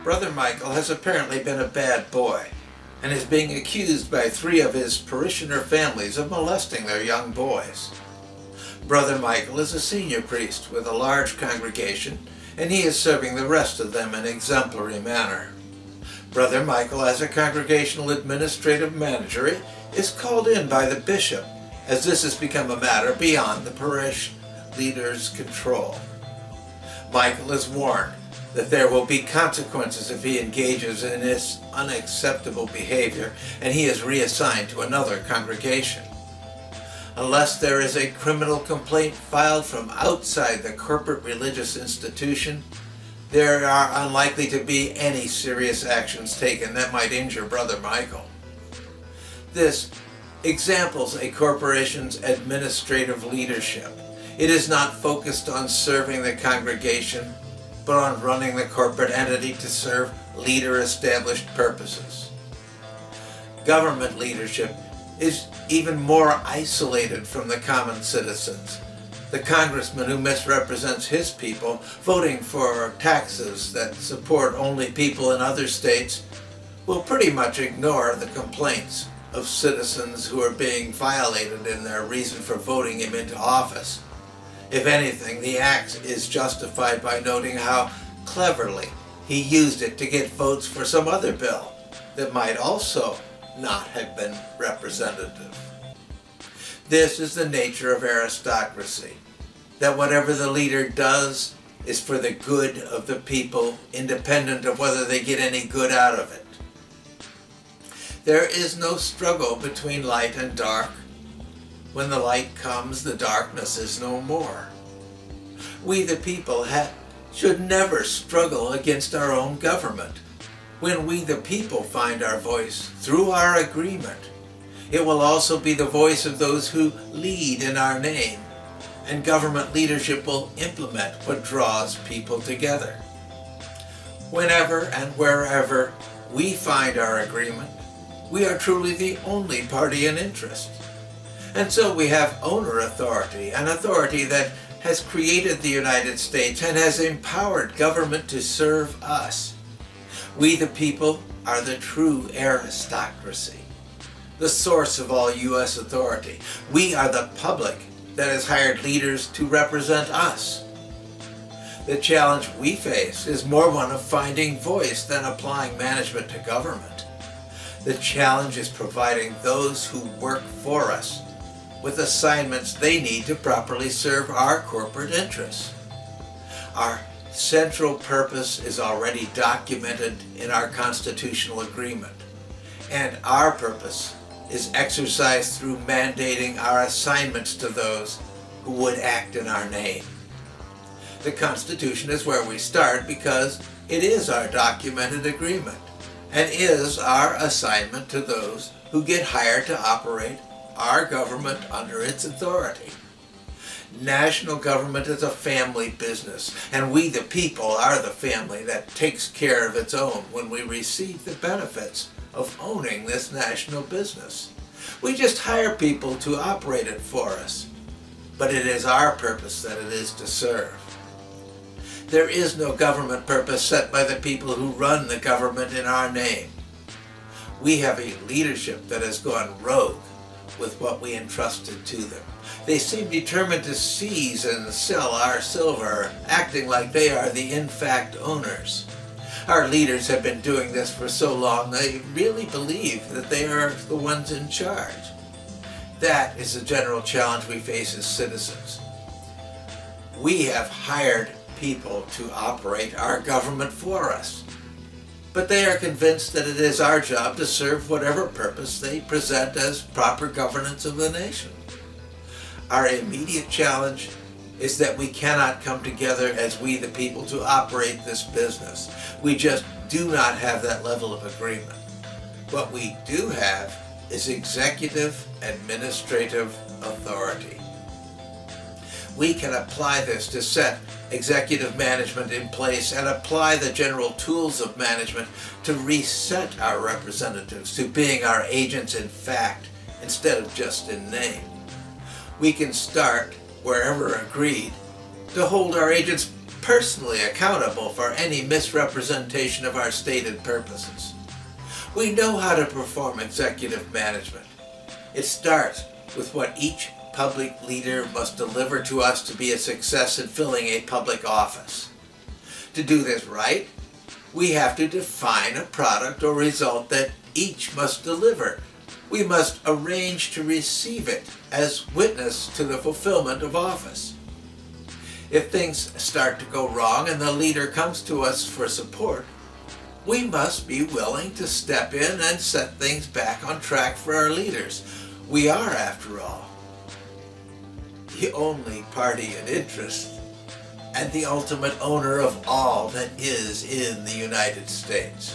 Brother Michael has apparently been a bad boy and is being accused by 3 of his parishioner families of molesting their young boys. Brother Michael is a senior priest with a large congregation, and he is serving the rest of them in exemplary manner. Brother Michael, as a congregational administrative manager, is called in by the bishop, as this has become a matter beyond the parish leader's control. Michael is warned that there will be consequences if he engages in this unacceptable behavior, and he is reassigned to another congregation. Unless there is a criminal complaint filed from outside the corporate religious institution, there are unlikely to be any serious actions taken that might injure Brother Michael. This examples a corporation's administrative leadership. It is not focused on serving the congregation, but on running the corporate entity to serve leader-established purposes. Government leadership is even more isolated from the common citizens. The congressman who misrepresents his people, voting for taxes that support only people in other states, will pretty much ignore the complaints of citizens who are being violated in their reason for voting him into office. If anything, the act is justified by noting how cleverly he used it to get votes for some other bill that might also not have been representative. This is the nature of aristocracy, that whatever the leader does is for the good of the people, independent of whether they get any good out of it. There is no struggle between light and dark. When the light comes, the darkness is no more. We the people should never struggle against our own government. When we the people find our voice through our agreement, it will also be the voice of those who lead in our name, and government leadership will implement what draws people together. Whenever and wherever we find our agreement, we are truly the only party in interest. And so we have owner authority, an authority that has created the United States and has empowered government to serve us. We the people are the true aristocracy, the source of all U.S. authority. We are the public that has hired leaders to represent us. The challenge we face is more one of finding voice than applying management to government. The challenge is providing those who work for us with assignments they need to properly serve our corporate interests. Our central purpose is already documented in our constitutional agreement, and our purpose is exercised through mandating our assignments to those who would act in our name. The Constitution is where we start because it is our documented agreement and is our assignment to those who get hired to operate our government under its authority. National government is a family business, and we the people are the family that takes care of its own when we receive the benefits of owning this national business. We just hire people to operate it for us, but it is our purpose that it is to serve. There is no government purpose set by the people who run the government in our name. We have a leadership that has gone rogue with what we entrusted to them. They seem determined to seize and sell our silver, acting like they are the in fact owners. Our leaders have been doing this for so long they really believe that they are the ones in charge. That is the general challenge we face as citizens. We have hired people to operate our government for us, but they are convinced that it is our job to serve whatever purpose they present as proper governance of the nation. Our immediate challenge is that we cannot come together as we the people to operate this business. We just do not have that level of agreement. What we do have is executive administrative authority. We can apply this to set executive management in place and apply the general tools of management to reset our representatives to being our agents in fact instead of just in name. We can start, wherever agreed, to hold our agents personally accountable for any misrepresentation of our stated purposes. We know how to perform executive management. It starts with what each public leader must deliver to us to be a success in filling a public office. To do this right, we have to define a product or result that each must deliver. We must arrange to receive it as witness to the fulfillment of office. If things start to go wrong and the leader comes to us for support, we must be willing to step in and set things back on track for our leaders. We are, after all, the only party in interest and the ultimate owner of all that is in the United States.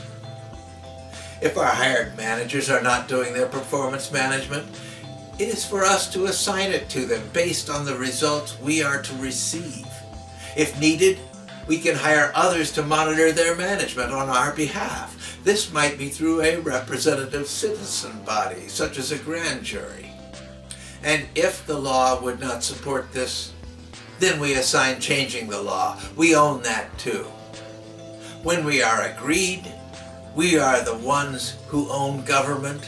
If our hired managers are not doing their performance management, it is for us to assign it to them based on the results we are to receive. If needed, we can hire others to monitor their management on our behalf. This might be through a representative citizen body, such as a grand jury. And if the law would not support this, then we assign changing the law. We own that too. When we are agreed, we are the ones who own government,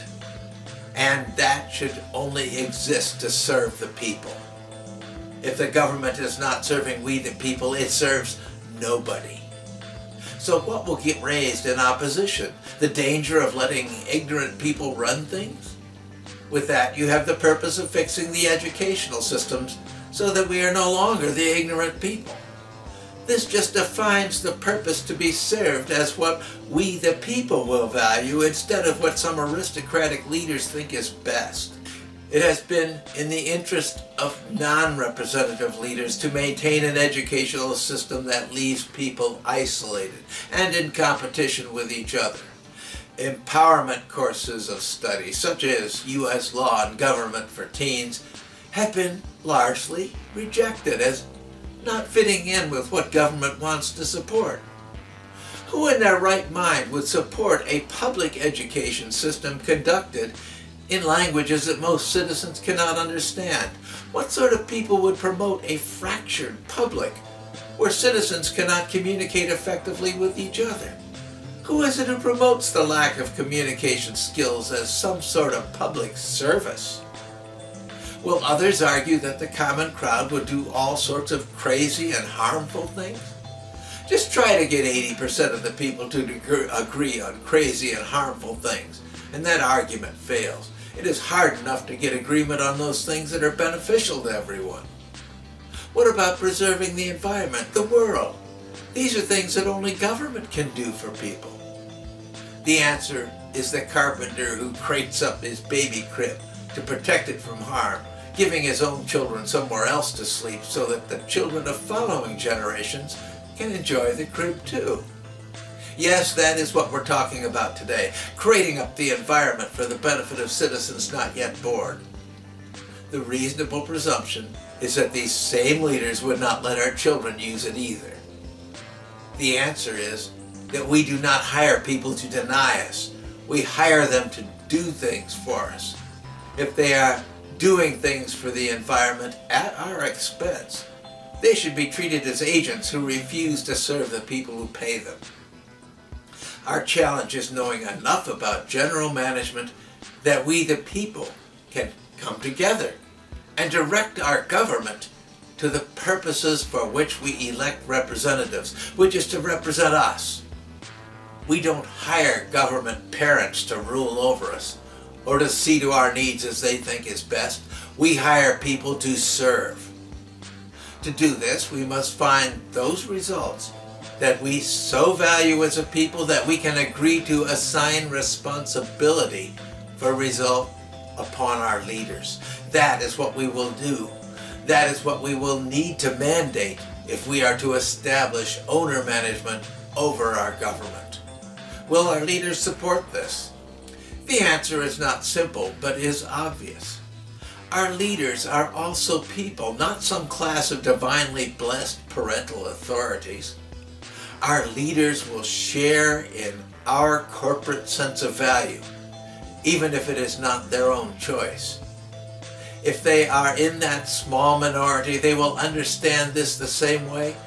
and that should only exist to serve the people. If the government is not serving we the people, it serves nobody. So what will get raised in opposition? The danger of letting ignorant people run things? With that, you have the purpose of fixing the educational systems so that we are no longer the ignorant people. This just defines the purpose to be served as what we the people will value instead of what some aristocratic leaders think is best. It has been in the interest of non-representative leaders to maintain an educational system that leaves people isolated and in competition with each other. Empowerment courses of study, such as U.S. law and government for teens, have been largely rejected as not fitting in with what government wants to support. Who in their right mind would support a public education system conducted in languages that most citizens cannot understand? What sort of people would promote a fractured public where citizens cannot communicate effectively with each other? Who is it who promotes the lack of communication skills as some sort of public service? Will others argue that the common crowd would do all sorts of crazy and harmful things? Just try to get 80% of the people to agree on crazy and harmful things, and that argument fails. It is hard enough to get agreement on those things that are beneficial to everyone. What about preserving the environment, the world? These are things that only government can do for people. The answer is the carpenter who crates up his baby crib to protect it from harm, giving his own children somewhere else to sleep so that the children of following generations can enjoy the crib too. Yes, that is what we're talking about today, crating up the environment for the benefit of citizens not yet born. The reasonable presumption is that these same leaders would not let our children use it either. The answer is that we do not hire people to deny us. We hire them to do things for us. If they are doing things for the environment at our expense, they should be treated as agents who refuse to serve the people who pay them. Our challenge is knowing enough about general management that we the people can come together and direct our government to the purposes for which we elect representatives, which is to represent us. We don't hire government parents to rule over us or to see to our needs as they think is best. We hire people to serve. To do this, we must find those results that we so value as a people that we can agree to assign responsibility for result upon our leaders. That is what we will do. That is what we will need to mandate if we are to establish owner management over our government. Will our leaders support this? The answer is not simple, but is obvious. Our leaders are also people, not some class of divinely blessed parental authorities. Our leaders will share in our corporate sense of value, even if it is not their own choice. If they are in that small minority, they will understand this the same way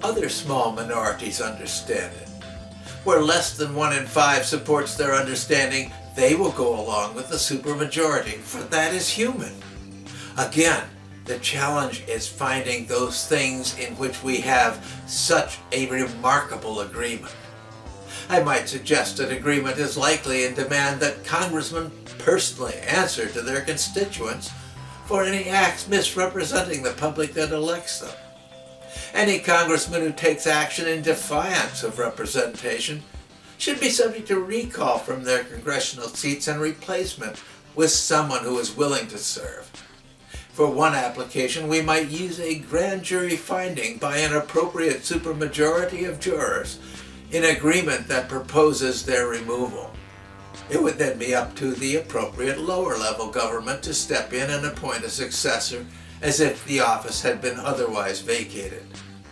other small minorities understand it. Where less than 1 in 5 supports their understanding, they will go along with the supermajority, for that is human. Again, the challenge is finding those things in which we have such a remarkable agreement. I might suggest that agreement is likely and demand that congressmen personally answer to their constituents for any acts misrepresenting the public that elects them. Any congressman who takes action in defiance of representation should be subject to recall from their congressional seats and replacement with someone who is willing to serve. For one application, we might use a grand jury finding by an appropriate supermajority of jurors in agreement that proposes their removal. It would then be up to the appropriate lower-level government to step in and appoint a successor as if the office had been otherwise vacated.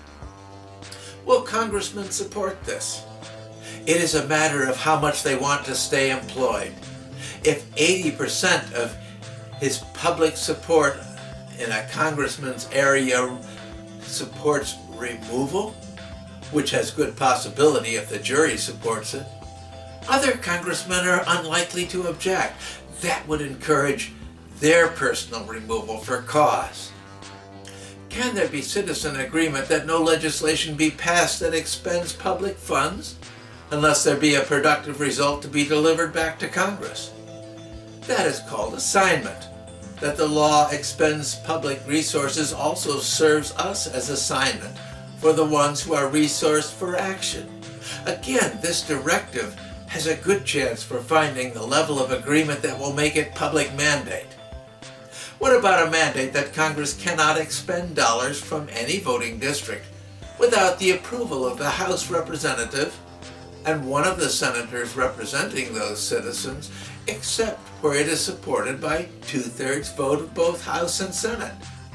Will congressmen support this? It is a matter of how much they want to stay employed. If 80% of his public support in a congressman's area supports removal, which has good possibility if the jury supports it, other congressmen are unlikely to object. That would encourage their personal removal for cause. Can there be citizen agreement that no legislation be passed that expends public funds unless there be a productive result to be delivered back to Congress? That is called assignment. That the law expends public resources also serves us as assignment for the ones who are resourced for action. Again, this directive has a good chance for finding the level of agreement that will make it public mandate. What about a mandate that Congress cannot expend dollars from any voting district without the approval of the House representative and one of the senators representing those citizens, except where it is supported by 2/3 vote of both House and Senate?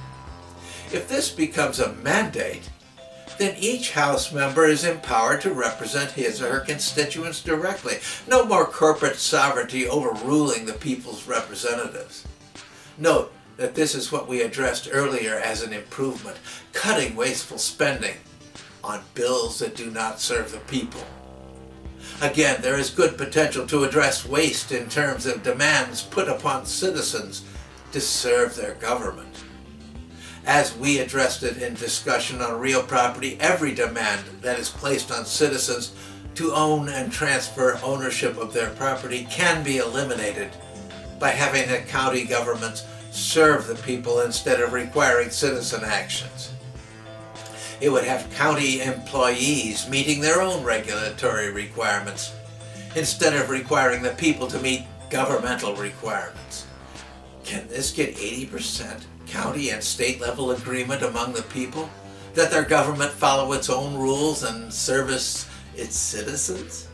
If this becomes a mandate, then each House member is empowered to represent his or her constituents directly. No more corporate sovereignty overruling the people's representatives. Note that this is what we addressed earlier as an improvement, cutting wasteful spending on bills that do not serve the people. Again, there is good potential to address waste in terms of demands put upon citizens to serve their government. As we addressed it in discussion on real property, every demand that is placed on citizens to own and transfer ownership of their property can be eliminated by having the county governments serve the people instead of requiring citizen actions. It would have county employees meeting their own regulatory requirements instead of requiring the people to meet governmental requirements. Can this get 80% county and state level agreement among the people that their government follow its own rules and service its citizens?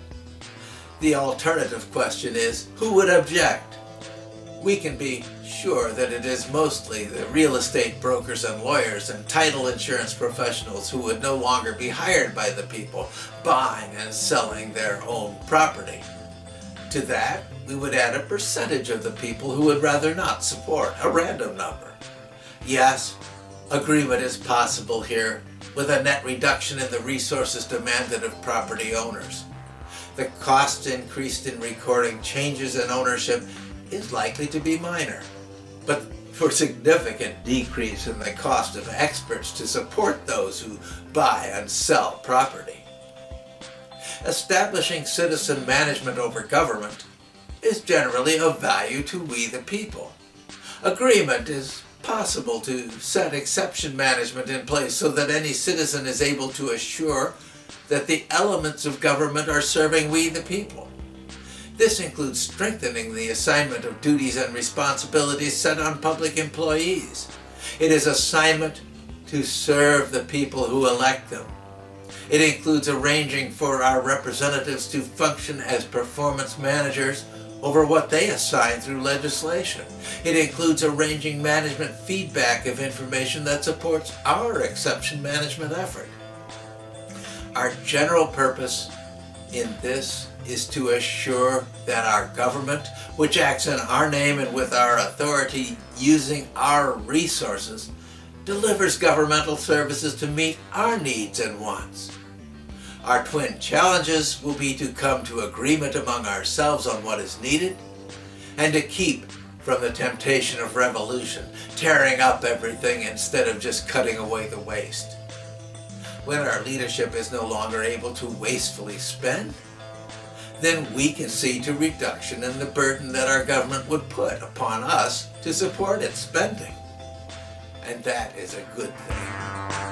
The alternative question is, who would object? We can be sure that it is mostly the real estate brokers and lawyers and title insurance professionals who would no longer be hired by the people buying and selling their own property. To that, we would add a percentage of the people who would rather not support, a random number. Yes, agreement is possible here with a net reduction in the resources demanded of property owners. The cost increased in recording changes in ownership is likely to be minor, but for significant decrease in the cost of experts to support those who buy and sell property. Establishing citizen management over government is generally of value to we the people. Agreement is possible to set exception management in place so that any citizen is able to assure that the elements of government are serving we the people. This includes strengthening the assignment of duties and responsibilities set on public employees. It is assignment to serve the people who elect them. It includes arranging for our representatives to function as performance managers over what they assign through legislation. It includes arranging management feedback of information that supports our exception management effort. Our general purpose in this is to assure that our government, which acts in our name and with our authority using our resources, delivers governmental services to meet our needs and wants. Our twin challenges will be to come to agreement among ourselves on what is needed and to keep from the temptation of revolution, tearing up everything instead of just cutting away the waste. When our leadership is no longer able to wastefully spend, then we can see to reduction in the burden that our government would put upon us to support its spending. And that is a good thing.